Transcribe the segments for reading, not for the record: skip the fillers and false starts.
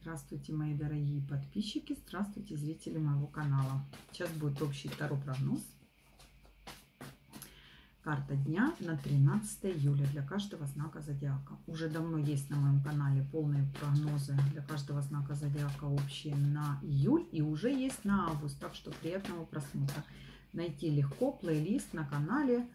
Здравствуйте, мои дорогие подписчики, здравствуйте, зрители моего канала. Сейчас будет общий таро прогноз. Карта дня на 13 июля для каждого знака зодиака. Уже давно есть на моем канале полные прогнозы для каждого знака зодиака общие на июль и уже есть на август, так что приятного просмотра. Найти легко плейлист на канале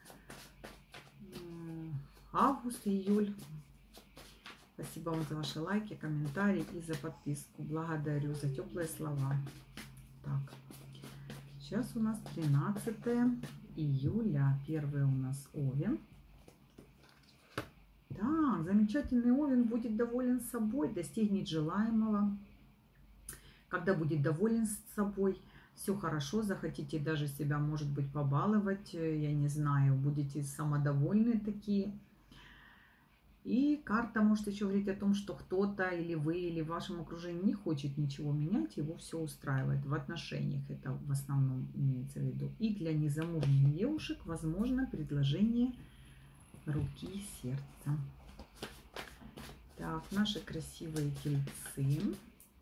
август и июль. Спасибо вам за ваши лайки, комментарии и за подписку. Благодарю за теплые слова. Так, сейчас у нас 13 июля. Первый у нас Овен. Так, замечательный Овен будет доволен собой, достигнет желаемого. Когда будет доволен собой, все хорошо, захотите даже себя, может быть, побаловать, я не знаю, будете самодовольны такие. И карта может еще говорить о том, что кто-то или вы, или в вашем окружении не хочет ничего менять, его все устраивает в отношениях. Это в основном имеется в виду. И для незамужних девушек возможно предложение руки и сердца. Так, наши красивые тельцы.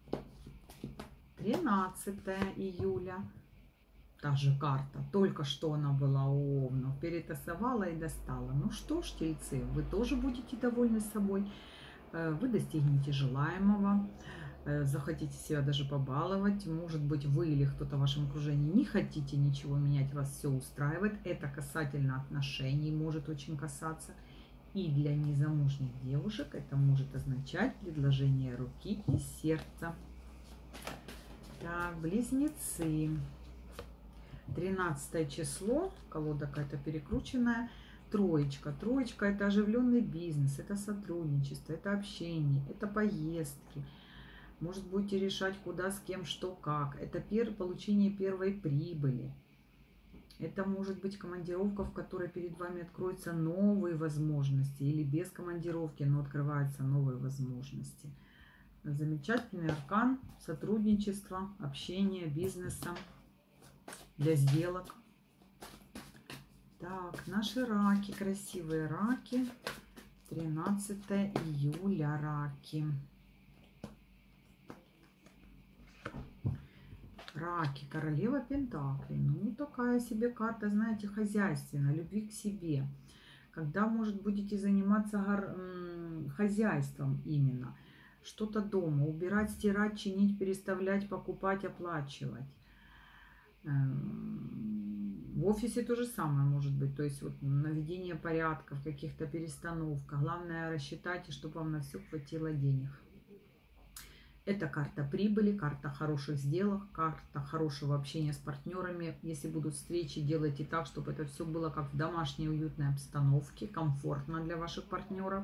13 июля. Та же карта, только что она была у Овнов, перетасовала и достала. Ну что ж, тельцы, вы тоже будете довольны собой, вы достигнете желаемого, захотите себя даже побаловать. Может быть, вы или кто-то в вашем окружении не хотите ничего менять, вас все устраивает. Это касательно отношений, может очень касаться. И для незамужних девушек это может означать предложение руки и сердца. Так, близнецы. 13 число, колода какая-то перекрученная, троечка. Троечка – это оживленный бизнес, это сотрудничество, это общение, это поездки. Может, будете решать, куда, с кем, что, как. Это получение первой прибыли. Это может быть командировка, в которой перед вами откроются новые возможности. Или без командировки, но открываются новые возможности. Замечательный аркан сотрудничества, общения, бизнеса. Для сделок. Так, наши раки, красивые раки. 13 июля раки. Раки, королева пентаклей. Ну, такая себе карта, знаете, хозяйственная, любви к себе. Когда, может, будете заниматься хозяйством именно. Что-то дома, убирать, стирать, чинить, переставлять, покупать, оплачивать. В офисе то же самое может быть, то есть вот наведение порядка в каких-то перестановках. Главное рассчитайте, чтобы вам на все хватило денег. Это карта прибыли, карта хороших сделок, карта хорошего общения с партнерами. Если будут встречи, делайте так, чтобы это все было как в домашней уютной обстановке, комфортно для ваших партнеров.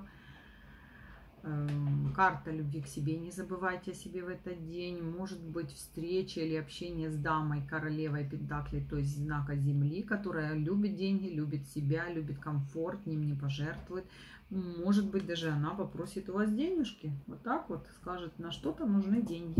Карта любви к себе, не забывайте о себе в этот день. Может быть встреча или общение с дамой, королевой пентаклей, то есть знака земли, которая любит деньги, любит себя, любит комфорт, ним не пожертвует. Может быть, даже она попросит у вас денежки. Вот так вот скажет, на что-то нужны деньги.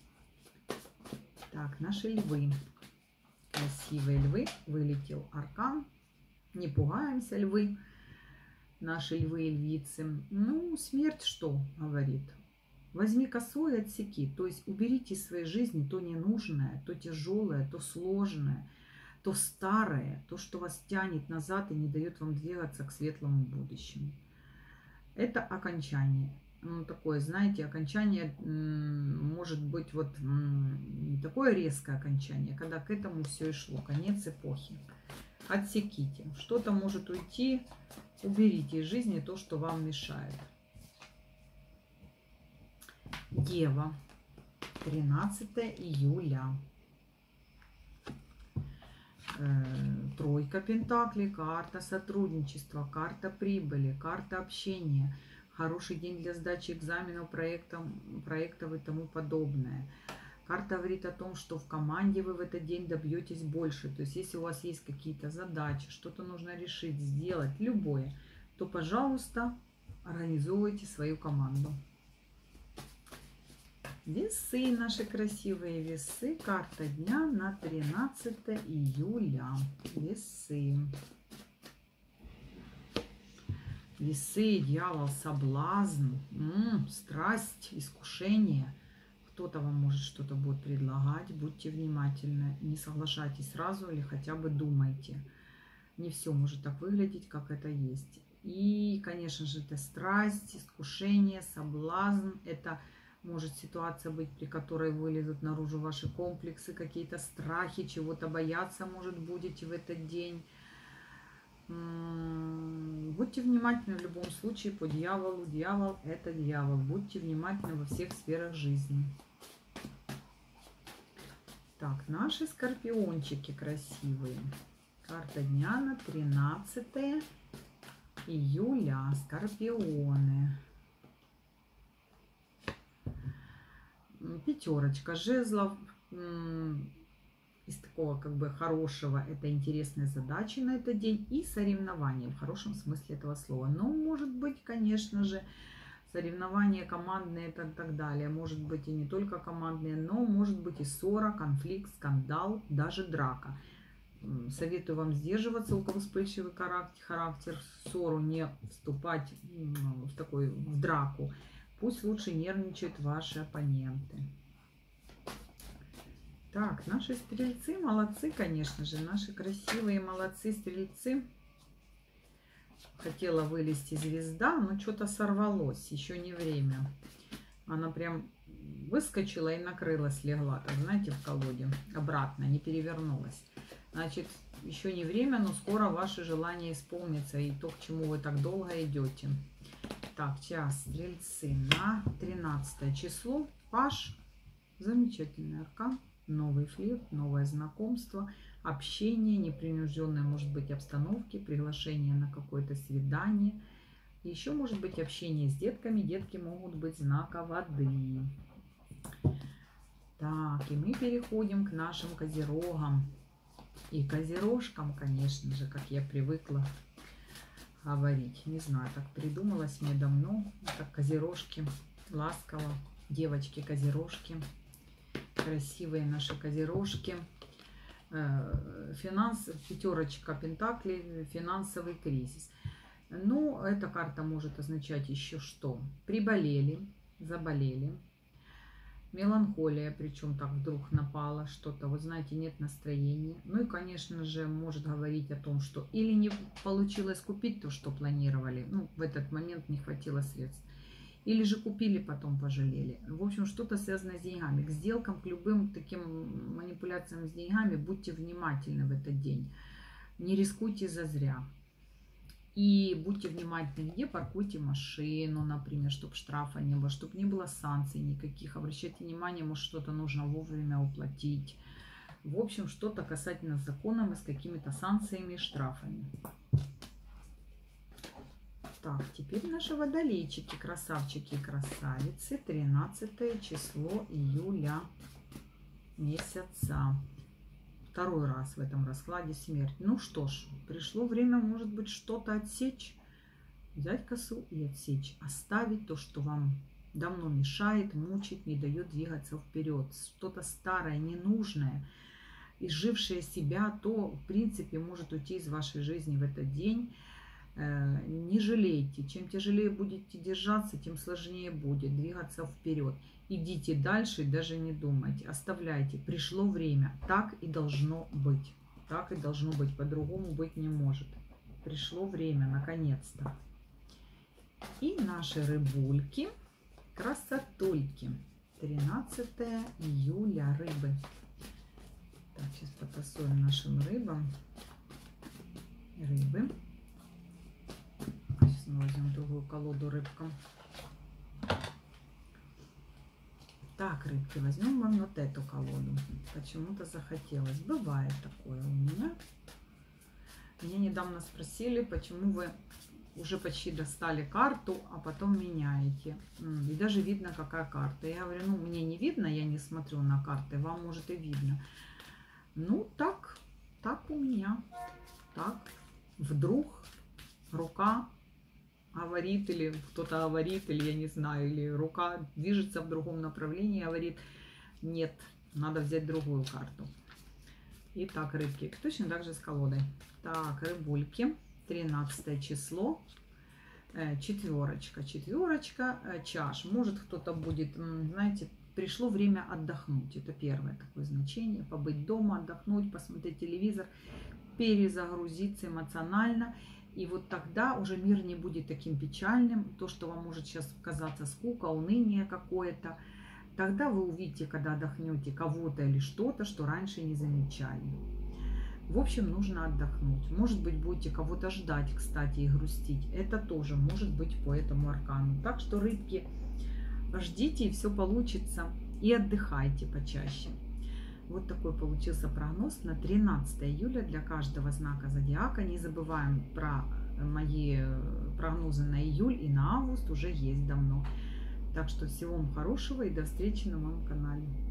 Так, наши львы. Красивые львы. Вылетел аркан. Не пугаемся, львы. Наши львы и львицы. Ну, смерть что говорит? Возьми косу и отсеки. То есть уберите из своей жизни то ненужное, то тяжелое, то сложное, то старое, то, что вас тянет назад и не дает вам двигаться к светлому будущему. Это окончание. Ну, такое, знаете, окончание может быть вот не такое резкое окончание, когда к этому все и шло, конец эпохи. Отсеките. Что-то может уйти. Уберите из жизни то, что вам мешает. Дева. 13 июля. Тройка пентаклей. Карта сотрудничества. Карта прибыли. Карта общения. Хороший день для сдачи экзаменов, проектов и тому подобное. Карта говорит о том, что в команде вы в этот день добьетесь больше. То есть, если у вас есть какие-то задачи, что-то нужно решить, сделать, любое, то, пожалуйста, организовывайте свою команду. Весы, наши красивые весы. Карта дня на 13 июля. Весы. Весы, дьявол, соблазн, страсть, искушение. Кто-то вам может что-то будет предлагать. Будьте внимательны. Не соглашайтесь сразу или хотя бы думайте. Не все может так выглядеть, как это есть. И, конечно же, это страсть, искушение, соблазн. Это может ситуация быть, при которой вылезут наружу ваши комплексы, какие-то страхи, чего-то бояться, может, будете в этот день. Будьте внимательны в любом случае по дьяволу. Дьявол – это дьявол. Будьте внимательны во всех сферах жизни. Так, наши скорпиончики красивые. Карта дня на 13 июля. Скорпионы. Пятерочка жезлов. Из такого как бы хорошего, это интересные задачи на этот день и соревнования в хорошем смысле этого слова. Но может быть, конечно же, соревнования командные и так далее. Может быть и не только командные, но может быть и ссора, конфликт, скандал, даже драка. Советую вам сдерживаться, у кого вспыльчивый характер, в ссору не вступать в драку. Пусть лучше нервничают ваши оппоненты. Так, наши стрельцы молодцы, конечно же. Наши красивые молодцы стрельцы. Хотела вылезти звезда, но что-то сорвалось. Еще не время. Она прям выскочила и накрылась, легла, так знаете, в колоде. Обратно, не перевернулась. Значит, еще не время, но скоро ваши желания исполнятся. И то, к чему вы так долго идете. Так, сейчас стрельцы на 13 число. Паш. Замечательный аркан. Новый флирт, новое знакомство, общение, непринужденное, может быть, обстановки, приглашение на какое-то свидание. Еще может быть общение с детками. Детки могут быть знака воды. Так, и мы переходим к нашим козерогам. И козерожкам, конечно же, как я привыкла говорить. Не знаю, так придумалось мне давно. Так, козерожки, ласково, девочки-козерожки. Красивые наши козерожки. Пятерочка пентаклей, финансовый кризис. Ну, эта карта может означать еще что? Приболели, заболели. Меланхолия, причем так вдруг напала что-то. Вот знаете, нет настроения. Ну и, конечно же, может говорить о том, что или не получилось купить то, что планировали. Ну, в этот момент не хватило средств. Или же купили, потом пожалели. В общем, что-то связанное с деньгами. К сделкам, к любым таким манипуляциям с деньгами будьте внимательны в этот день. Не рискуйте зазря. И будьте внимательны, где паркуйте машину, например, чтобы штрафа не было, чтобы не было санкций никаких. Обращайте внимание, может, что-то нужно вовремя уплатить. В общем, что-то касательно закона с какими-то санкциями и штрафами. Так, теперь наши водолейчики, красавчики и красавицы. 13 число июля месяца. Второй раз в этом раскладе смерть. Ну что ж, пришло время, может быть, что-то отсечь. Взять косу и отсечь. Оставить то, что вам давно мешает, мучит, не дает двигаться вперед. Что-то старое, ненужное, изжившее себя, то, в принципе, может уйти из вашей жизни в этот день. Не жалейте. Чем тяжелее будете держаться, тем сложнее будет двигаться вперед. Идите дальше и даже не думайте. Оставляйте. Пришло время. Так и должно быть. Так и должно быть. По-другому быть не может. Пришло время, наконец-то. И наши рыбульки, красотульки. 13 июля, рыбы. Так, сейчас потасуем нашим рыбам. Рыбы. Сейчас мы возьмем другую колоду рыбкам. Так, рыбки, возьмем вам вот эту колоду. Почему-то захотелось. Бывает такое у меня. Меня недавно спросили, почему вы уже почти достали карту, а потом меняете. И даже видно, какая карта. Я говорю, ну, мне не видно, я не смотрю на карты, вам, может, и видно. Ну, так у меня. Так, вдруг рука говорит, или кто-то говорит, или я не знаю, или рука движется в другом направлении, говорит, нет, надо взять другую карту. Итак, рыбки, точно так же с колодой. Так, рыбульки, 13 число, четверочка чаш. Может, кто-то будет, знаете, пришло время отдохнуть. Это первое такое значение. Побыть дома, отдохнуть, посмотреть телевизор, перезагрузиться эмоционально. И вот тогда уже мир не будет таким печальным. То, что вам может сейчас казаться скука, уныние какое-то, тогда вы увидите, когда отдохнете, кого-то или что-то, что раньше не замечали. В общем, нужно отдохнуть. Может быть, будете кого-то ждать, кстати, и грустить. Это тоже может быть по этому аркану. Так что, рыбки, ждите, и все получится. И отдыхайте почаще. Вот такой получился прогноз на 13 июля для каждого знака зодиака. Не забываем про мои прогнозы на июль и на август. Уже есть давно. Так что всего вам хорошего и до встречи на моем канале.